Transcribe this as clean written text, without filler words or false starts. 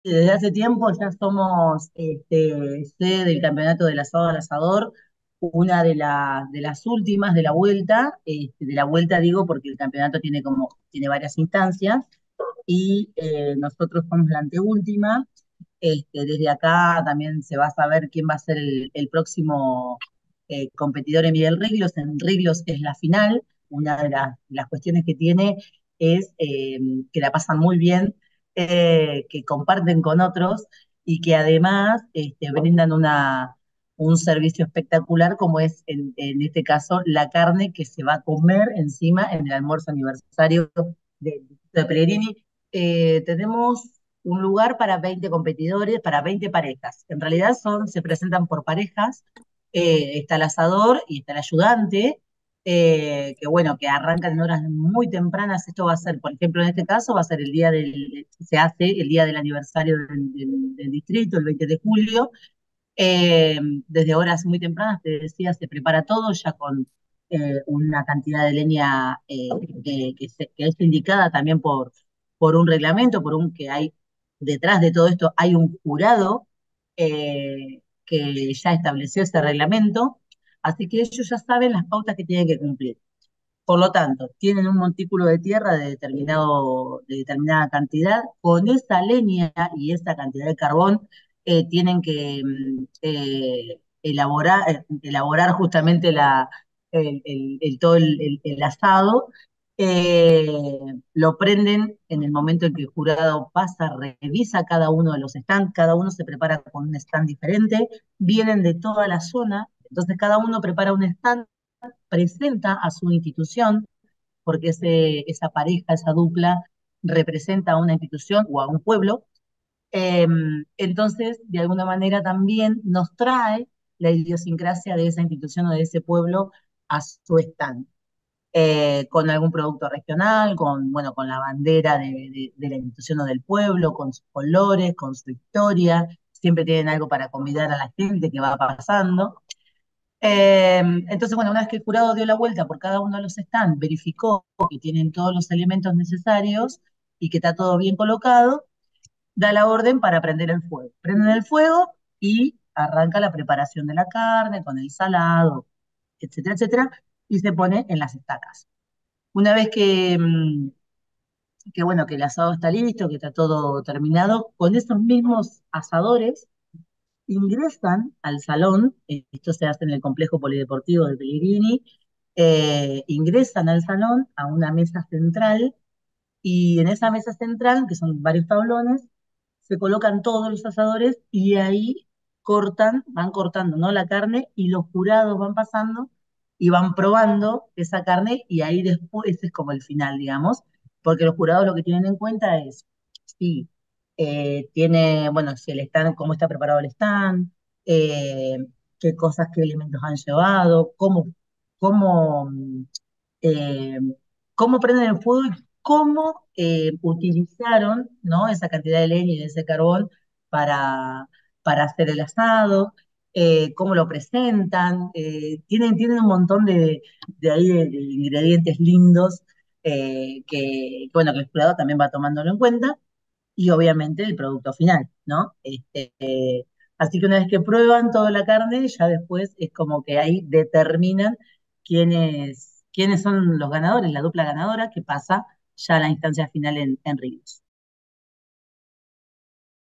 Desde hace tiempo ya somos sede del campeonato del asado al asador, una de las últimas de la vuelta digo porque el campeonato tiene varias instancias, y nosotros somos la anteúltima. Desde acá también se va a saber quién va a ser el próximo competidor en Miguel Riglos. En Riglos es la final. Una de las cuestiones que tiene es que la pasan muy bien, que comparten con otros y que además brindan un servicio espectacular, como es en este caso la carne que se va a comer encima en el almuerzo aniversario de Pellegrini. Tenemos un lugar para 20 competidores, para 20 parejas. En realidad se presentan por parejas. Está el asador y está el ayudante, que bueno, que arrancan en horas muy tempranas. Esto va a ser, por ejemplo, en este caso, va a ser se hace el día del aniversario del distrito, el 20 de julio. Desde horas muy tempranas, te decía, se prepara todo ya con una cantidad de leña que es indicada también por un reglamento, que hay detrás de todo esto, hay un jurado que ya estableció ese reglamento, así que ellos ya saben las pautas que tienen que cumplir. Por lo tanto, tienen un montículo de tierra de determinada cantidad. Con esa leña y esa cantidad de carbón tienen que elaborar justamente todo el asado. Lo prenden en el momento en que el jurado pasa, revisa cada uno de los stands. Cada uno se prepara con un stand diferente. Vienen de toda la zona, entonces cada uno prepara un stand, presenta a su institución, porque esa pareja, esa dupla, representa a una institución o a un pueblo. Eh, entonces, de alguna manera también nos trae la idiosincrasia de esa institución o de ese pueblo a su stand. Con algún producto regional, bueno, con la bandera de la institución o del pueblo, con sus colores, con su historia. Siempre tienen algo para convidar a la gente que va pasando. Entonces, bueno, una vez que el jurado dio la vuelta por cada uno de los stands, verificó que tienen todos los elementos necesarios y que está todo bien colocado, da la orden para prender el fuego. Prenden el fuego y arranca la preparación de la carne con el salado, etcétera, etcétera, y se pone en las estacas. Una vez bueno, que el asado está listo, que está todo terminado, con esos mismos asadores ingresan al salón. Esto se hace en el complejo polideportivo de Pellegrini. Ingresan al salón a una mesa central, y en esa mesa central, que son varios tablones, se colocan todos los asadores y ahí van cortando, ¿no?, la carne, y los jurados van pasando y van probando esa carne, y ahí después ese es como el final, digamos, porque los jurados lo que tienen en cuenta es si bueno, si el stand, cómo está preparado el stand, eh, qué cosas, qué elementos han llevado, cómo, eh, cómo prenden el fuego y cómo utilizaron, ¿no?, esa cantidad de leña y de ese carbón para, para hacer el asado, cómo lo presentan. Tienen un montón de ingredientes lindos, bueno, que el jurado también va tomándolo en cuenta, y obviamente el producto final, ¿no? Así que una vez que prueban toda la carne, ya después es como que ahí determinan quiénes son los ganadores, la dupla ganadora que pasa ya a la instancia final en Ríos.